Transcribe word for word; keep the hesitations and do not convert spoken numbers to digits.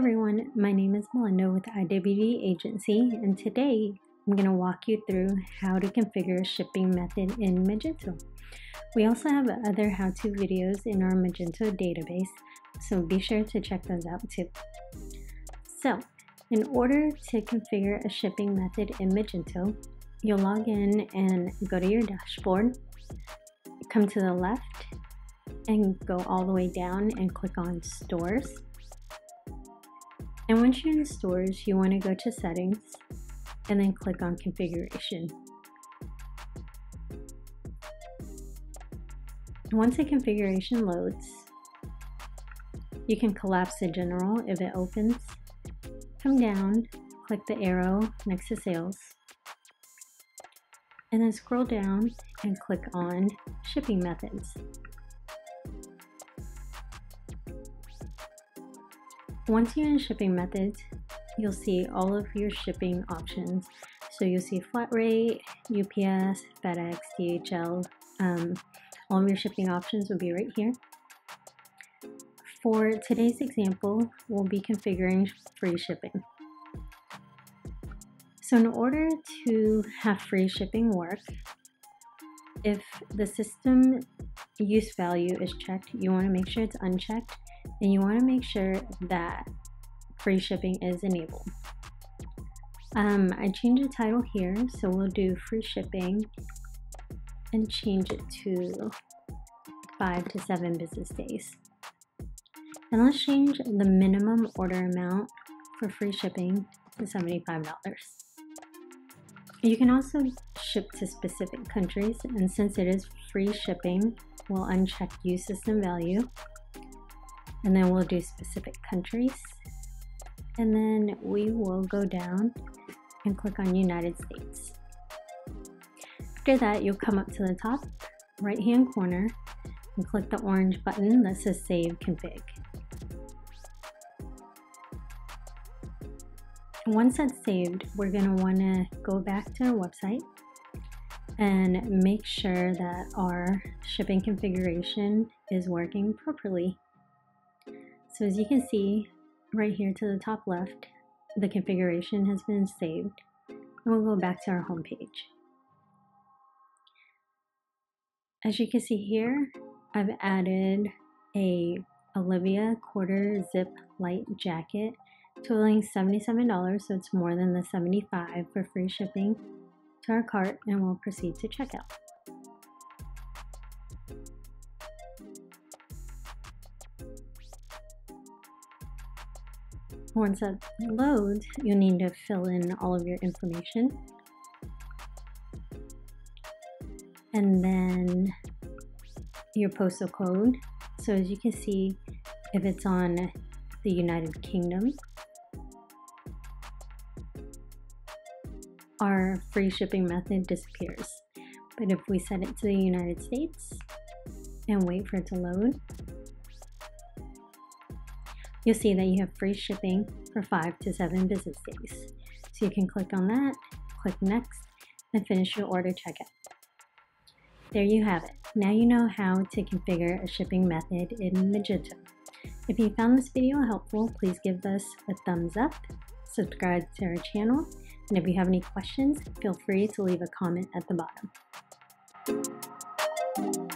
everyone, my name is Melinda with I W D Agency, and today I'm going to walk you through how to configure a shipping method in Magento. We also have other how-to videos in our Magento database, so be sure to check those out too. So, in order to configure a shipping method in Magento, you'll log in and go to your dashboard, come to the left, and go all the way down and click on Stores. And once you're in Stores, you want to go to Settings and then click on Configuration. Once the configuration loads, you can collapse the General if it opens. Come down, click the arrow next to Sales, and then scroll down and click on Shipping Methods. Once you're in Shipping Methods, you'll see all of your shipping options. So you'll see flat rate, U P S, FedEx, D H L. Um, all of your shipping options will be right here. For today's example, we'll be configuring free shipping. So in order to have free shipping work, if the system use value is checked, you want to make sure it's unchecked, and you want to make sure that free shipping is enabled. Um, I changed the title here, so we'll do free shipping and change it to five to seven business days. And let's change the minimum order amount for free shipping to seventy-five dollars. You can also ship to specific countries, and since it is free shipping, we'll uncheck use system value, and then we'll do specific countries, and then we will go down and click on United States. After that, you'll come up to the top right hand corner and click the orange button that says Save Config. Once that's saved, we're going to want to go back to our website and make sure that our shipping configuration is working properly. So as you can see right here to the top left, the configuration has been saved, and we'll go back to our home page. As you can see here, I've added a Olivia quarter zip light jacket totaling seventy-seven dollars, so it's more than the seventy-five dollars for free shipping, to our cart, and we'll proceed to checkout. Once that loads, you'll need to fill in all of your information. And then your postal code. So as you can see, if it's on the United Kingdom, our free shipping method disappears. But if we set it to the United States and wait for it to load, you'll see that you have free shipping for five to seven business days. So you can click on that, click Next, and finish your order checkout. There you have it. Now you know how to configure a shipping method in Magento. If you found this video helpful, please give us a thumbs up, subscribe to our channel, and if you have any questions, feel free to leave a comment at the bottom.